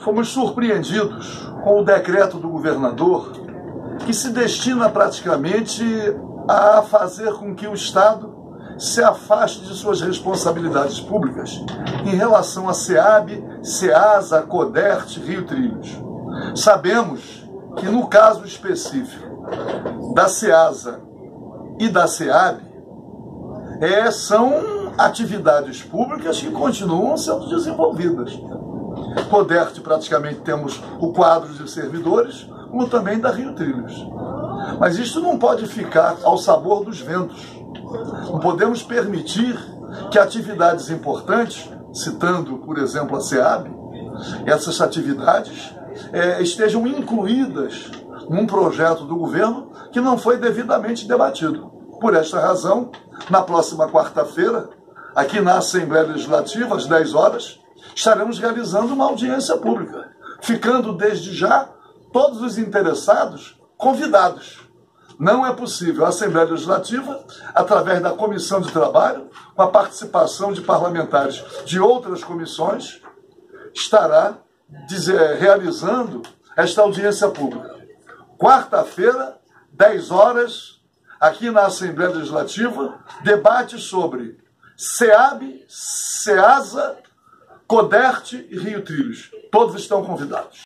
Fomos surpreendidos com o decreto do governador que se destina praticamente a fazer com que o Estado se afaste de suas responsabilidades públicas em relação a SEAB, SEASA, CODERT, Rio Trilhos. Sabemos que no caso específico da SEASA e da SEAB, são atividades públicas que continuam sendo desenvolvidas. CODERT, praticamente temos o quadro de servidores, como também da Rio Trilhos. Mas isso não pode ficar ao sabor dos ventos. Não podemos permitir que atividades importantes, citando, por exemplo, a SEAB, essas atividades estejam incluídas num projeto do governo que não foi devidamente debatido. Por esta razão, na próxima quarta-feira, aqui na Assembleia Legislativa, às 10 horas, estaremos realizando uma audiência pública, ficando desde já todos os interessados convidados. Não é possível a Assembleia Legislativa, através da Comissão de Trabalho, com a participação de parlamentares de outras comissões, estará realizando esta audiência pública. Quarta-feira, 10 horas, aqui na Assembleia Legislativa, debate sobre SEAB, SEASA, CODERT e Rio Trilhos. Todos estão convidados.